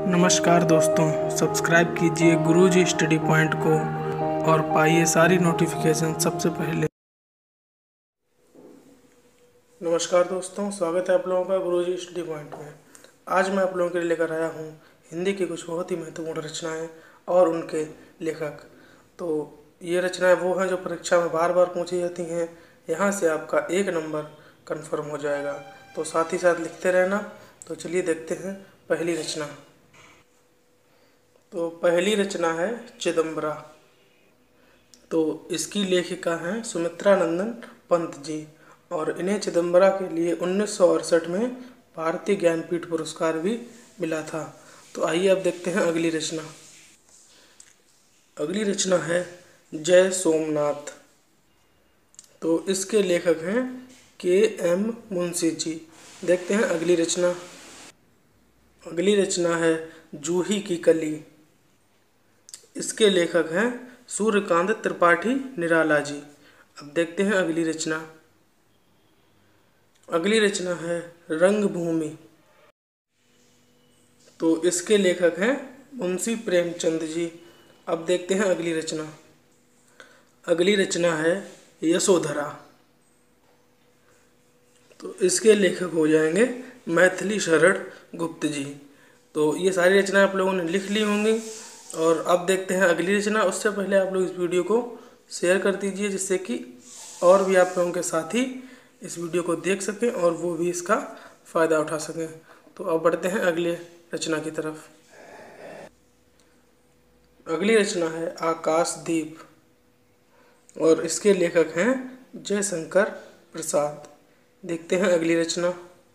नमस्कार दोस्तों, सब्सक्राइब कीजिए गुरुजी स्टडी पॉइंट को और पाइए सारी नोटिफिकेशन सबसे पहले। नमस्कार दोस्तों, स्वागत है आप लोगों का गुरुजी स्टडी पॉइंट में। आज मैं आप लोगों के लिए लेकर आया हूँ हिंदी की कुछ बहुत ही महत्वपूर्ण रचनाएं और उनके लेखक। तो ये रचनाएं वो हैं जो परीक्षा में बार बार पूछी जाती हैं। यहाँ से आपका 1 नंबर कन्फर्म हो जाएगा, तो साथ ही साथ लिखते रहना। तो चलिए देखते हैं पहली रचना। तो पहली रचना है चिदम्बरा। तो इसकी लेखिका हैं सुमित्रा नंदन पंत जी, और इन्हें चिदम्बरा के लिए 1968 में भारतीय ज्ञानपीठ पुरस्कार भी मिला था। तो आइए अब देखते हैं अगली रचना। अगली रचना है जय सोमनाथ। तो इसके लेखक हैं KM मुंशी जी। देखते हैं अगली रचना। अगली रचना है जूही की कली। इसके लेखक हैं सूर्यकांत त्रिपाठी निराला जी। अब देखते हैं अगली रचना। अगली रचना है रंगभूमि। तो इसके लेखक हैं मुंशी प्रेमचंद जी। अब देखते हैं अगली रचना। अगली रचना है यशोधरा। तो इसके लेखक हो जाएंगे मैथिली शरण गुप्त जी। तो ये सारी रचनाएं आप लोगों ने लिख ली होंगी, और अब देखते हैं अगली रचना। उससे पहले आप लोग इस वीडियो को शेयर कर दीजिए, जिससे कि और भी आप लोगों के साथी इस वीडियो को देख सकें और वो भी इसका फ़ायदा उठा सकें। तो अब बढ़ते हैं अगले रचना की तरफ। अगली रचना है आकाशदीप, और इसके लेखक हैं जयशंकर प्रसाद। देखते हैं अगली रचना।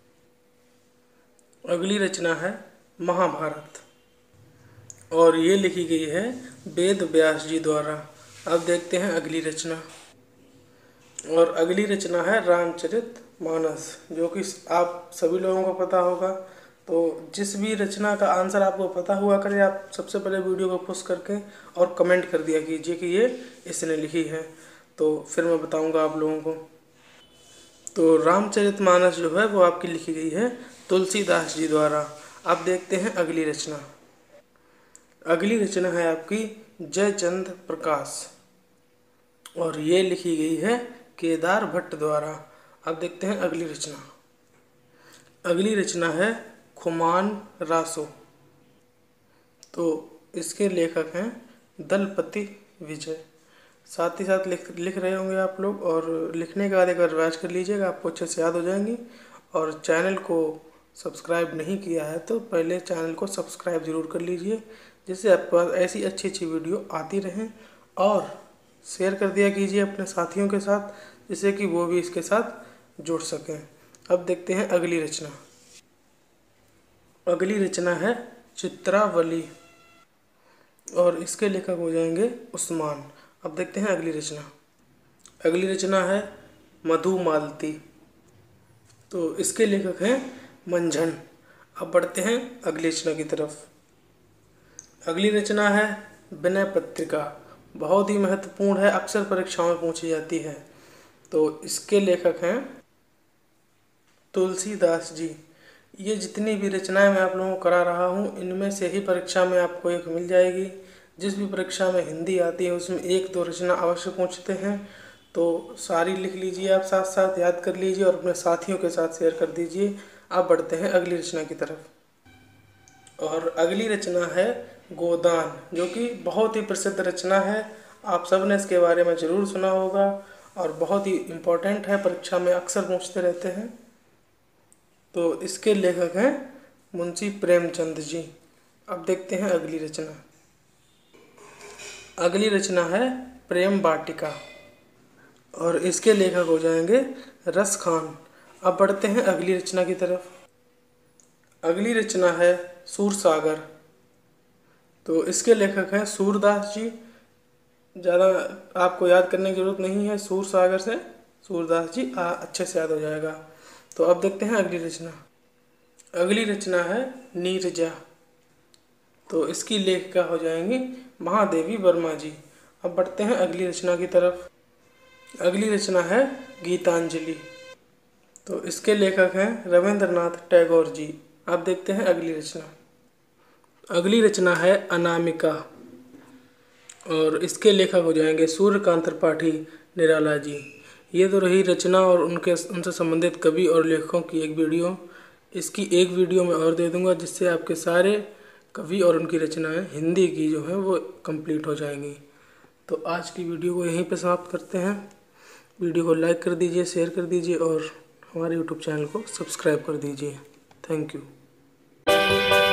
अगली रचना है महाभारत, और ये लिखी गई है वेद व्यास जी द्वारा। अब देखते हैं अगली रचना। और अगली रचना है रामचरितमानस, जो कि आप सभी लोगों को पता होगा। तो जिस भी रचना का आंसर आपको पता हुआ करे, आप सबसे पहले वीडियो को पुश करके और कमेंट कर दिया कीजिए कि ये इसने लिखी है, तो फिर मैं बताऊंगा आप लोगों को। तो रामचरितमानस जो है वो आपकी लिखी गई है तुलसीदास जी द्वारा। अब देखते हैं अगली रचना। अगली रचना है आपकी जयचंद प्रकाश, और ये लिखी गई है केदार भट्ट द्वारा। अब देखते हैं अगली रचना। अगली रचना है खुमान रासो। तो इसके लेखक हैं दलपति विजय। साथ ही साथ लिख रहे होंगे आप लोग, और लिखने के बाद एक बार रिवाइज कर लीजिएगा, आपको अच्छे से याद हो जाएंगी। और चैनल को सब्सक्राइब नहीं किया है तो पहले चैनल को सब्सक्राइब ज़रूर कर लीजिए, जिससे आपके पास ऐसी अच्छी अच्छी वीडियो आती रहें। और शेयर कर दिया कीजिए अपने साथियों के साथ, जिससे कि वो भी इसके साथ जुड़ सकें। अब देखते हैं अगली रचना। अगली रचना है चित्रावली, और इसके लेखक हो जाएंगे उस्मान। अब देखते हैं अगली रचना। अगली रचना है मधुमालती। तो इसके लेखक हैं मंझन। अब बढ़ते हैं अगली रचना की तरफ। अगली रचना है विनय पत्रिका। बहुत ही महत्वपूर्ण है, अक्सर परीक्षाओं में पूछी जाती है। तो इसके लेखक हैं तुलसीदास जी। ये जितनी भी रचनाएं मैं आप लोगों को करा रहा हूँ, इनमें से ही परीक्षा में आपको एक मिल जाएगी। जिस भी परीक्षा में हिंदी आती है उसमें 1-2 रचना अवश्य पूछते हैं। तो सारी लिख लीजिए, आप साथ साथ याद कर लीजिए और अपने साथियों के साथ शेयर कर दीजिए। अब बढ़ते हैं अगली रचना की तरफ। और अगली रचना है गोदान, जो कि बहुत ही प्रसिद्ध रचना है। आप सब ने इसके बारे में ज़रूर सुना होगा, और बहुत ही इम्पोर्टेंट है, परीक्षा में अक्सर पूछते रहते हैं। तो इसके लेखक हैं मुंशी प्रेमचंद जी। अब देखते हैं अगली रचना। अगली रचना है प्रेम वाटिका, और इसके लेखक हो जाएंगे रस खान। अब बढ़ते हैं अगली रचना की तरफ। अगली रचना है सूरसागर। तो इसके लेखक हैं सूरदास जी। ज़्यादा आपको याद करने की ज़रूरत नहीं है, सूरसागर से सूरदास जी अच्छे से याद हो जाएगा। तो अब देखते हैं अगली रचना। अगली रचना है नीरजा। तो इसकी लेखिका हो जाएंगी महादेवी वर्मा जी। अब बढ़ते हैं अगली रचना की तरफ। अगली रचना है गीतांजलि। तो इसके लेखक हैं रविंद्रनाथ टैगोर जी। अब देखते हैं अगली रचना। अगली रचना है अनामिका और इसके लेखक हो जाएंगे सूर्यकांत त्रिपाठी निराला जी। ये तो रही रचना और उनसे संबंधित कवि और लेखकों की एक वीडियो। इसकी एक वीडियो मैं और दे दूंगा जिससे आपके सारे कवि और उनकी रचनाएं हिंदी की जो है वो कंप्लीट हो जाएंगी। तो आज की वीडियो को यहीं पे समाप्त करते हैं। वीडियो को लाइक कर दीजिए, शेयर कर दीजिए और हमारे यूट्यूब चैनल को सब्सक्राइब कर दीजिए। Thank you.